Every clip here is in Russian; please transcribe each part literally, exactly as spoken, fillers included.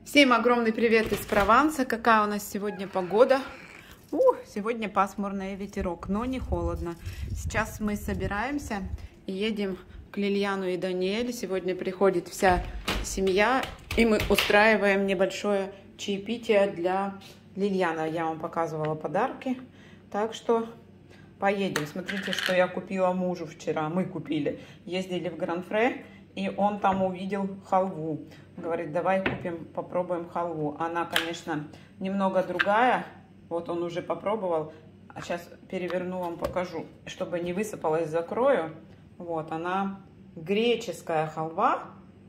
Всем огромный привет из Прованса. Какая у нас сегодня погода? Ух, сегодня пасмурный ветерок, но не холодно. Сейчас мы собираемся и едем к Лильяну и Даниэль. Сегодня приходит вся семья, и мы устраиваем небольшое чаепитие для Лильяна. Я вам показывала подарки, так что поедем. Смотрите, что я купила мужу вчера. Мы купили. Ездили в Гран-Фре, и он там увидел халву. Говорит, давай купим, попробуем халву. Она, конечно, немного другая. Вот он уже попробовал. А сейчас переверну, вам покажу. Чтобы не высыпалось, закрою. Вот, она греческая халва,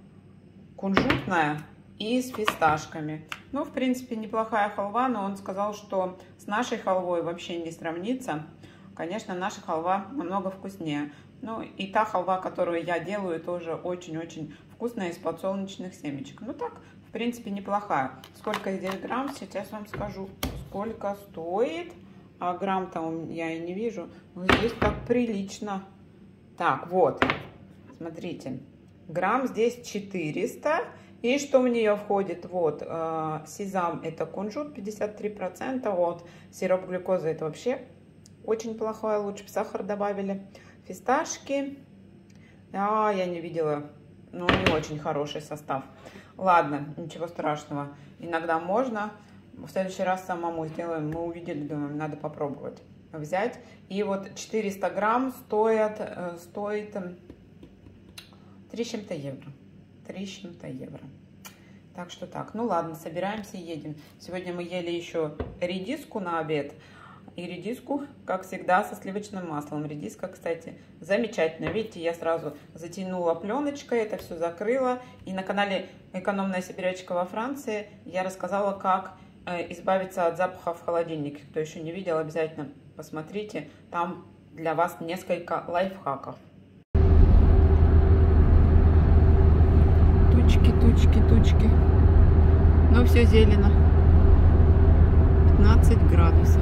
кунжутная и с фисташками. Ну, в принципе, неплохая халва, но он сказал, что с нашей халвой вообще не сравнится. Конечно, наша халва намного вкуснее. Ну, и та халва, которую я делаю, тоже очень-очень вкусная, из подсолнечных семечек. Ну, так, в принципе, неплохая. Сколько здесь грамм, сейчас вам скажу, сколько стоит. А грамм-то я и не вижу. Но здесь так прилично. Так, вот, смотрите. Грамм здесь четыреста. И что в нее входит? Вот, э, сезам, это кунжут, пятьдесят три процента. Вот, сироп глюкозы, это вообще очень плохое, лучше бы сахар добавили. Фисташки. А, я не видела. Ну, не очень хороший состав. Ладно, ничего страшного. Иногда можно. В следующий раз самому сделаем. Мы увидели, думаем, надо попробовать взять. И вот четыреста грамм стоит, стоит три с чем-то евро. три с чем-то евро. Так что так. Ну ладно, собираемся и едем. Сегодня мы ели еще редиску на обед. И редиску, как всегда, со сливочным маслом. Редиска, кстати, замечательная. Видите, я сразу затянула пленочкой, это все закрыла. И на канале «Экономная сибирячка во Франции» я рассказала, как избавиться от запаха в холодильнике. Кто еще не видел, обязательно посмотрите. Там для вас несколько лайфхаков. Тучки, тучки, тучки. Но все зелено. пятнадцать градусов.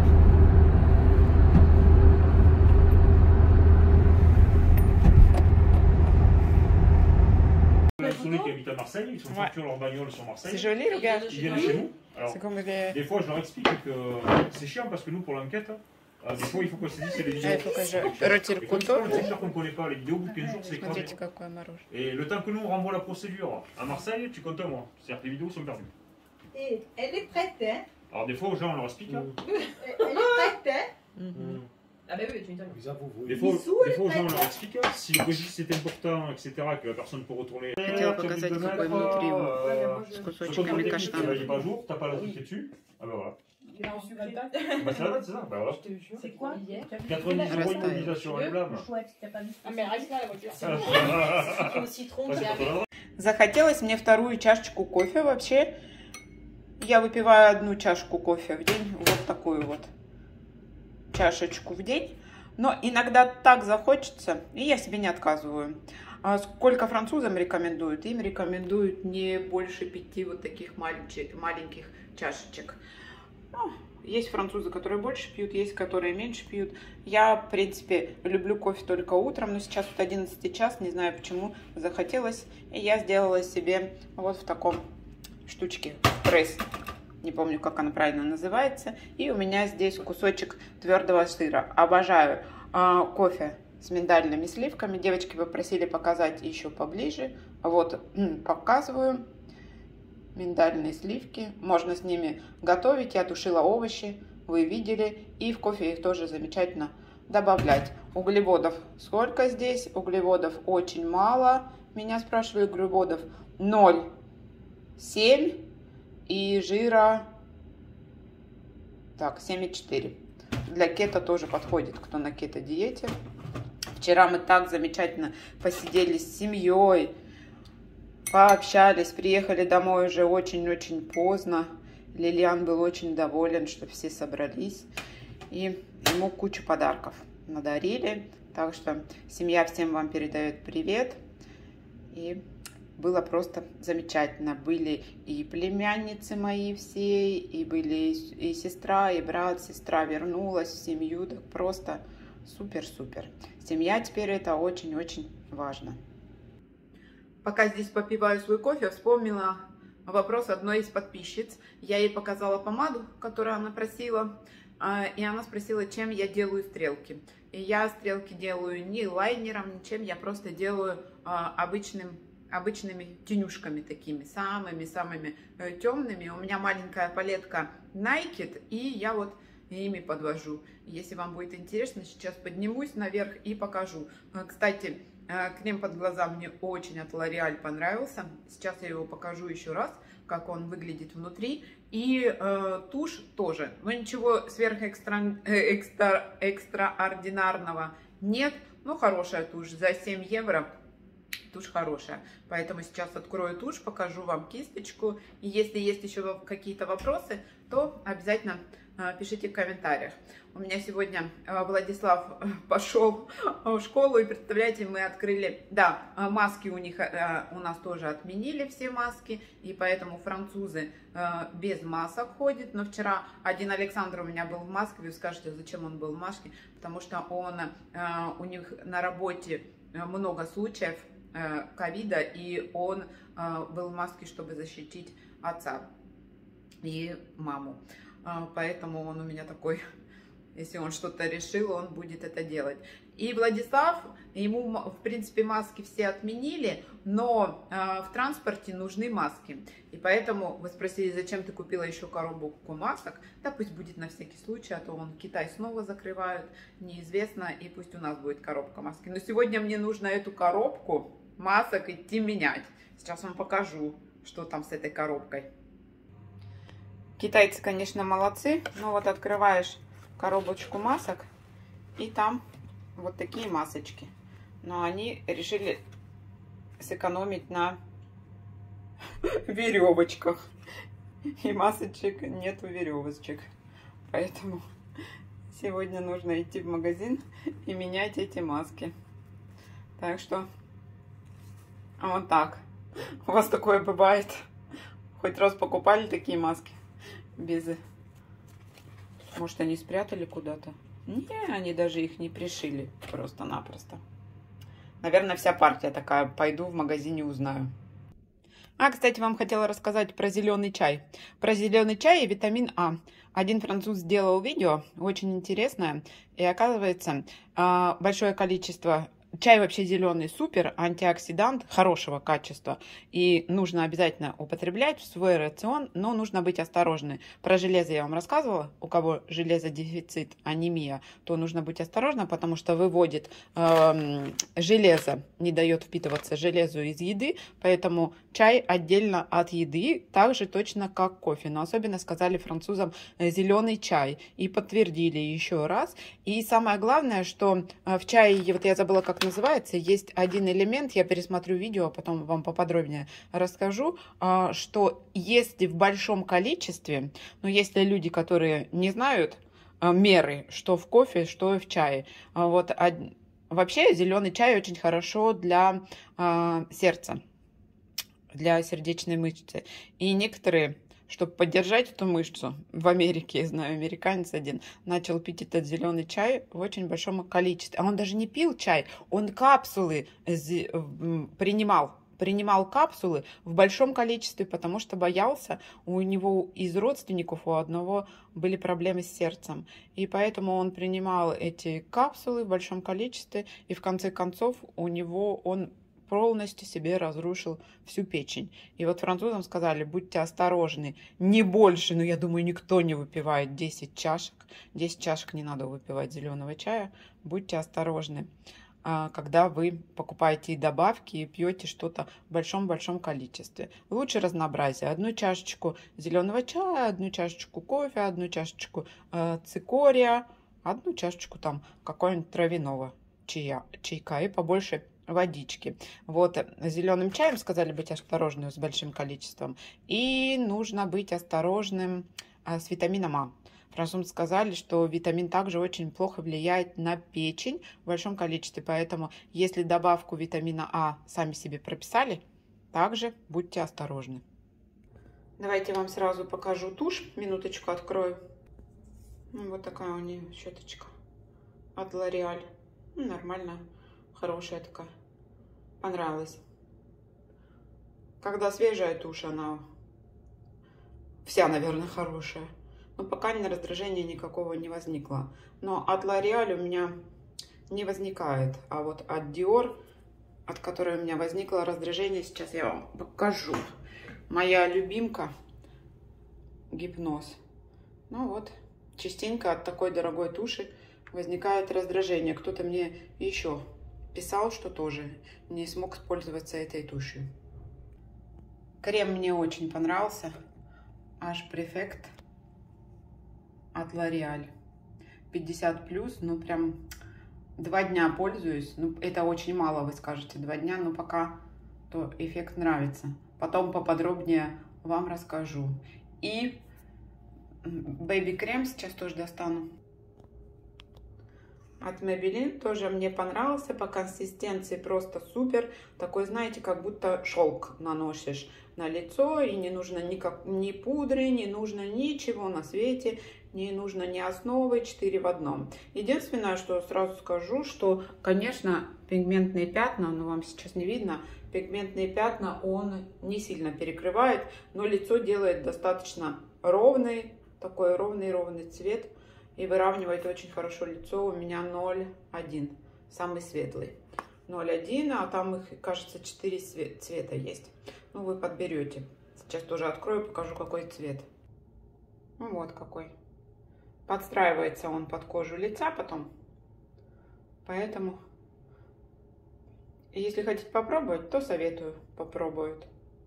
Qui habitent à Marseille, ils sont ouais. Sur leur bagnole sur Marseille. C'est joli, regarde. Ils viennent chez nous. Alors, comme les... des fois, je leur explique que c'est chiant parce que nous, pour l'enquête, euh, des fois, il faut qu'on se dise c'est les vidéos. Il faut que je retire le couteau. C'est sûr qu'on ne connaît pas les vidéos, au bout de quinze jours, c'est écrasé. Et le temps que nous, on renvoie la procédure à Marseille, tu comptes un mois. C'est-à-dire que les vidéos sont perdues. Et elle est prête, hein? Alors, des fois, aux gens, on leur explique. Hein. Elle est prête, hein? Mm-hmm. Ah bah oui, tu m'étonnes. Des fois, des fois aux gens, on leur explique si le registre est important, et cetera, que la personne peut retourner. Хотела показать, какой внутри его, с кусочками каштана. Il n'est pas à jour, t'as pas la truc qui est dessus. Ah bah voilà. Il a reçu la date. Bah c'est la date, c'est ça. Bah voilà. C'est quoi hier? quatre-vingt-dix euros de mobilisation réglable. Chouette, t'as pas vu. Ah mais reste là la voiture. C'est au citron qui avait. Захотелось мне вторую чашечку кофе. Вообще, я выпиваю одну чашку кофе в день, вот такую вот чашечку в день, но иногда так захочется, и я себе не отказываю. А сколько французам рекомендуют? Им рекомендуют не больше пяти вот таких маленьких, маленьких чашечек. Ну, есть французы, которые больше пьют, есть, которые меньше пьют. Я, в принципе, люблю кофе только утром, но сейчас вот одиннадцатый час, не знаю почему, захотелось, и я сделала себе вот в таком штучке пресс. Не помню, как она правильно называется. И у меня здесь кусочек твердого сыра. Обожаю э, кофе с миндальными сливками. Девочки попросили показать еще поближе. Вот, показываю. Миндальные сливки. Можно с ними готовить. Я тушила овощи. Вы видели. И в кофе их тоже замечательно добавлять. Углеводов сколько здесь? Углеводов очень мало. Меня спрашивали, углеводов ноль целых семь десятых. И жира, так, семь и четыре. Для кето тоже подходит, кто на кето-диете. Вчера мы так замечательно посидели с семьей, пообщались, приехали домой уже очень-очень поздно. Лильян был очень доволен, что все собрались. И ему кучу подарков надарили. Так что семья всем вам передает привет. И было просто замечательно. Были и племянницы мои все, и были и сестра, и брат. Сестра вернулась в семью. Так просто супер-супер. Семья теперь это очень-очень важно. Пока здесь попиваю свой кофе, вспомнила вопрос одной из подписчиц. Я ей показала помаду, которую она просила, и она спросила, чем я делаю стрелки. И я стрелки делаю не лайнером, ничем, я просто делаю обычным, обычными тенюшками такими, самыми-самыми темными. У меня маленькая палетка Naked, и я вот ими подвожу. Если вам будет интересно, сейчас поднимусь наверх и покажу. Кстати, крем под глаза мне очень от L'Oréal понравился. Сейчас я его покажу еще раз, как он выглядит внутри. И э, тушь тоже. Но ничего сверхэкстра, экстра, экстраординарного нет. Но хорошая тушь. За семь евро тушь хорошая. Поэтому сейчас открою тушь, покажу вам кисточку. И если есть еще какие-то вопросы, то обязательно пишите в комментариях. У меня сегодня Владислав пошел в школу, и представляете, мы открыли, да, маски у них, у нас тоже отменили все маски, и поэтому французы без масок ходят. Но вчера один Александр у меня был в маске, вы скажете, зачем он был в маске? Потому что он, у них на работе много случаев ковида, и он был в маске, чтобы защитить отца и маму. Поэтому он у меня такой, если он что-то решил, он будет это делать. И Владислав, ему, в принципе, маски все отменили, но э, в транспорте нужны маски. И поэтому вы спросили, зачем ты купила еще коробку масок? Да пусть будет на всякий случай, а то он Китай снова закрывают, неизвестно, и пусть у нас будет коробка маски. Но сегодня мне нужно эту коробку масок идти менять. Сейчас вам покажу, что там с этой коробкой. Китайцы, конечно, молодцы, но вот открываешь коробочку масок, и там вот такие масочки. Но они решили сэкономить на веревочках. И масочек нету веревочек. Поэтому сегодня нужно идти в магазин и менять эти маски. Так что вот так. У вас такое бывает? Хоть раз покупали такие маски? Без... Может, они спрятали куда-то? Не, они даже их не пришили просто-напросто. Наверное, вся партия такая. Пойду в магазине узнаю. А, кстати, вам хотела рассказать про зеленый чай. Про зеленый чай и витамин А. Один француз сделал видео, очень интересное. И оказывается, большое количество... Чай вообще зеленый супер, антиоксидант хорошего качества. И нужно обязательно употреблять в свой рацион, но нужно быть осторожны. Про железо я вам рассказывала. У кого железодефицит, анемия, то нужно быть осторожным, потому что выводит э, железо, не дает впитываться железу из еды. Поэтому чай отдельно от еды, так же точно как кофе. Но особенно сказали французам зеленый чай. И подтвердили еще раз. И самое главное, что в чае, вот я забыла, как называется, есть один элемент, я пересмотрю видео, а потом вам поподробнее расскажу, что если в большом количестве, ну, если люди, которые не знают меры, что в кофе, что в чае, вот, вообще зеленый чай очень хорошо для сердца, для сердечной мышцы, и некоторые... Чтобы поддержать эту мышцу, в Америке, я знаю, американец один начал пить этот зеленый чай в очень большом количестве. А он даже не пил чай, он капсулы принимал. Принимал капсулы в большом количестве, потому что боялся, у него из родственников у одного были проблемы с сердцем. И поэтому он принимал эти капсулы в большом количестве, и в конце концов у него он... полностью себе разрушил всю печень. И вот французам сказали, будьте осторожны, не больше, но я думаю, никто не выпивает десять чашек. десять чашек не надо выпивать зеленого чая. Будьте осторожны, когда вы покупаете добавки и пьете что-то в большом-большом количестве. Лучше разнообразие. Одну чашечку зеленого чая, одну чашечку кофе, одну чашечку э, цикория, одну чашечку там какого-нибудь травяного чая, чайка и побольше водички. Вот, зеленым чаем сказали быть осторожным с большим количеством. И нужно быть осторожным а, с витамином А. Французы сказали, что витамин также очень плохо влияет на печень в большом количестве. Поэтому, если добавку витамина А сами себе прописали, также будьте осторожны. Давайте вам сразу покажу тушь. Минуточку открою. Вот такая у нее щеточка от L'Oréal. Нормальная, хорошая такая. Понравилась. Когда свежая тушь, она вся, наверное, хорошая. Но пока ни раздражения никакого не возникло. Но от L'Oréal у меня не возникает. А вот от Dior, от которой у меня возникло раздражение, сейчас я вам покажу. Моя любимка Гипноз. Ну вот, частенько от такой дорогой туши возникает раздражение. Кто-то мне еще писал, что тоже не смог пользоваться этой тушью. Крем мне очень понравился. Аж Prefect от L'Oréal. пятьдесят плюс, ну прям два дня пользуюсь. Ну, это очень мало, вы скажете, два дня, но пока то эффект нравится. Потом поподробнее вам расскажу. И Baby крем сейчас тоже достану. От Maybelline тоже мне понравился. По консистенции просто супер. Такой, знаете, как будто шелк наносишь на лицо. И не нужно никак, ни пудры, не нужно ничего на свете. Не нужно ни основы, четыре в одном. Единственное, что сразу скажу, что, конечно, пигментные пятна, но вам сейчас не видно, пигментные пятна он не сильно перекрывает, но лицо делает достаточно ровный, такой ровный-ровный цвет. И выравнивает очень хорошо лицо. У меня ноль один, самый светлый. ноль один, а там их, кажется, четыре цвета есть. Ну, вы подберете. Сейчас тоже открою, покажу, какой цвет. Ну, вот какой. Подстраивается он под кожу лица потом. Поэтому, если хотите попробовать, то советую попробовать.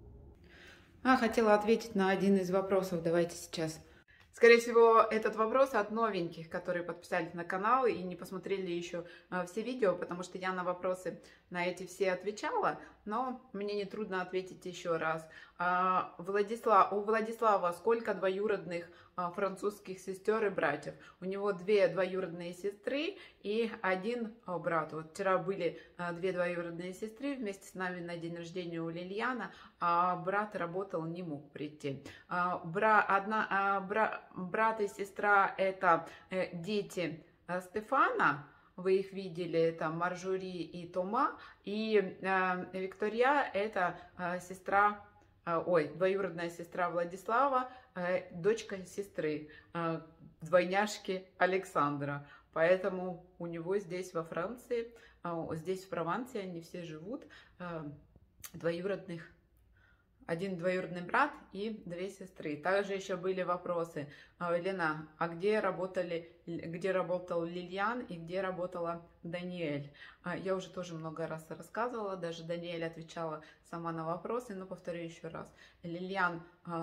А, хотела ответить на один из вопросов. Давайте сейчас. Скорее всего, этот вопрос от новеньких, которые подписались на канал и не посмотрели еще все видео, потому что я на вопросы на эти все отвечала, но мне не трудно ответить еще раз. Владислав, у Владислава сколько двоюродных французских сестер и братьев? У него две двоюродные сестры и один брат. Вот вчера были две двоюродные сестры вместе с нами на день рождения у Лильяна, а брат работал, не мог прийти. Бра, одна, бра, брат и сестра — это дети Стефана. Вы их видели, это Маржури и Тома. И э, Виктория — это э, сестра, э, ой, двоюродная сестра Владислава, э, дочка сестры, э, двойняшки Александра. Поэтому у него здесь во Франции, э, здесь в Провансе они все живут, э, двоюродных. Один двоюродный брат и две сестры. Также еще были вопросы. Лена, а где работали, где работал Лильян и где работала Даниэль? Я уже тоже много раз рассказывала, даже Даниэль отвечала сама на вопросы, но повторю еще раз. Лильян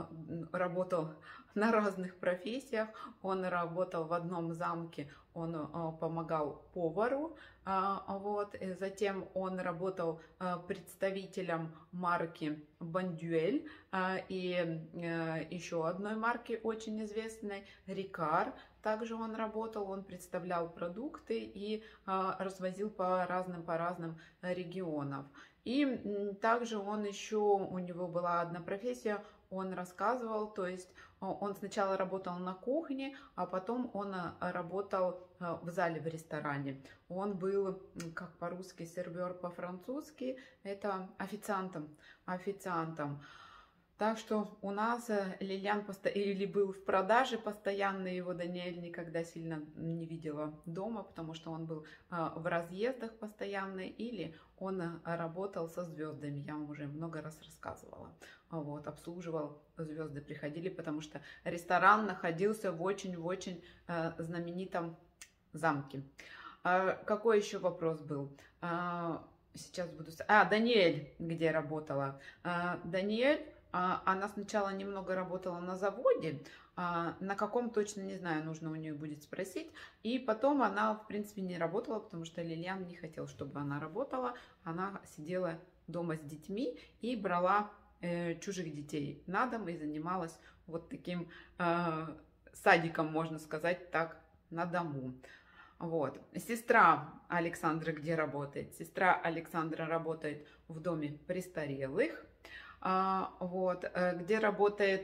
работал на разных профессиях. Он работал в одном замке, он помогал повару. Вот. Затем он работал представителем марки Бондюэль и еще одной марки очень известной Рикар. Также он работал, он представлял продукты и развозил по разным, по разным регионам. И также он еще, у него была одна профессия, он рассказывал, то есть он сначала работал на кухне, а потом он работал в зале в ресторане. Он был, как по-русски, сервер, по-французски, это официантом, официантом. Так что у нас Лильян или был в продаже постоянно, его Даниэль никогда сильно не видела дома, потому что он был в разъездах постоянно, или он работал со звездами, я вам уже много раз рассказывала. Вот, обслуживал, звезды приходили, потому что ресторан находился в очень-очень знаменитом замке. Какой еще вопрос был? Сейчас буду... А, Даниэль, где работала? Даниэль... Она сначала немного работала на заводе, на каком точно не знаю, нужно у нее будет спросить. И потом она, в принципе, не работала, потому что Лильян не хотел, чтобы она работала. Она сидела дома с детьми и брала э, чужих детей на дом и занималась вот таким э, садиком, можно сказать так, на дому. Вот. Сестра Александра где работает? Сестра Александра работает в доме престарелых. А, вот, где работает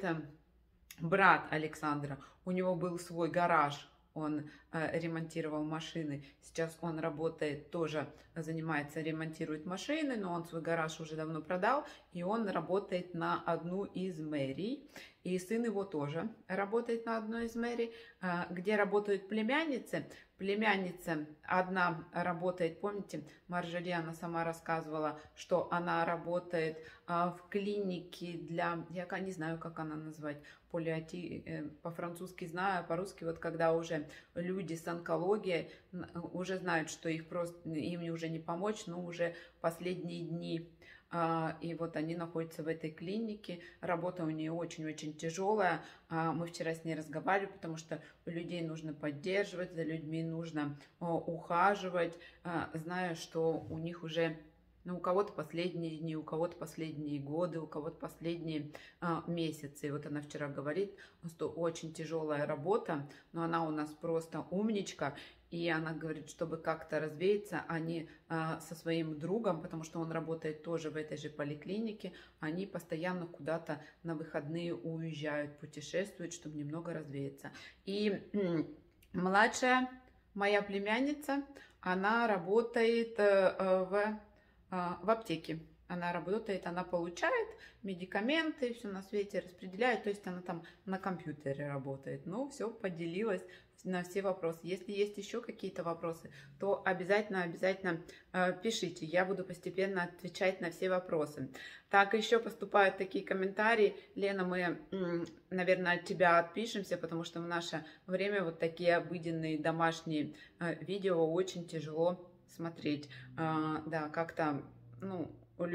брат Александра. У него был свой гараж, он э, ремонтировал машины. Сейчас он работает, тоже занимается, ремонтирует машины, но он свой гараж уже давно продал, и он работает на одну из мэрий. И сын его тоже работает на одной из мэрий, где работают племянницы. Племянница одна работает, помните, Маржери, она сама рассказывала, что она работает в клинике для, я не знаю, как она назвать, полиати, по-французски знаю, по-русски, вот когда уже люди с онкологией уже знают, что их просто, им уже не помочь, но уже последние дни. И вот они находятся в этой клинике. Работа у нее очень-очень тяжелая. Мы вчера с ней разговаривали, потому что людей нужно поддерживать, за людьми нужно ухаживать, зная, что у них уже, ну, у кого-то последние дни, у кого-то последние годы, у кого-то последние а, месяцы. И вот она вчера говорит, что очень тяжелая работа, но она у нас просто умничка. И она говорит, чтобы как-то развеяться, они а, со своим другом, потому что он работает тоже в этой же поликлинике, они постоянно куда-то на выходные уезжают, путешествуют, чтобы немного развеяться. И м, младшая моя племянница, она работает а, в, а, в аптеке. Она работает, она получает медикаменты, все на свете распределяет, то есть она там на компьютере работает. Ну, все, поделилась на все вопросы. Если есть еще какие-то вопросы, то обязательно, обязательно э, пишите. Я буду постепенно отвечать на все вопросы. Так, еще поступают такие комментарии. Лена, мы, наверное, от тебя отпишемся, потому что в наше время вот такие обыденные домашние э, видео очень тяжело смотреть. Э, да, как-то, ну,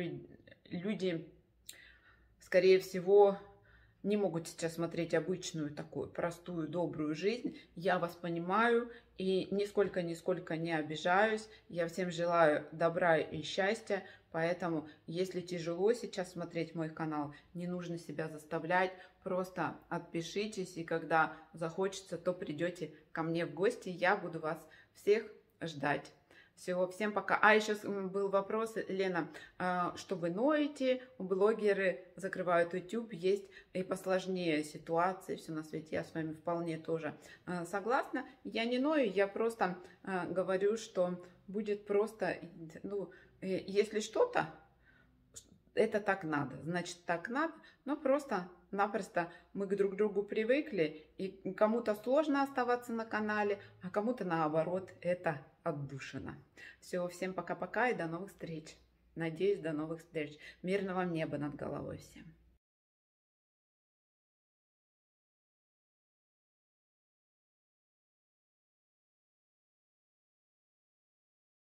люди, скорее всего, не могут сейчас смотреть обычную такую простую, добрую жизнь. Я вас понимаю и нисколько-нисколько не обижаюсь. Я всем желаю добра и счастья. Поэтому, если тяжело сейчас смотреть мой канал, не нужно себя заставлять. Просто отпишитесь, и когда захочется, то придете ко мне в гости. Я буду вас всех ждать. Все, всем пока. А, еще был вопрос, Лена, что вы ноете? Блогеры закрывают YouTube, есть и посложнее ситуации, все на свете. Я с вами вполне тоже согласна. Я не ною, я просто говорю, что будет просто, ну, если что-то, это так надо, значит так надо, но просто-напросто мы к друг другу привыкли, и кому-то сложно оставаться на канале, а кому-то наоборот это отдушина. Все, всем пока-пока и до новых встреч. Надеюсь, до новых встреч. Мирного неба над головой всем.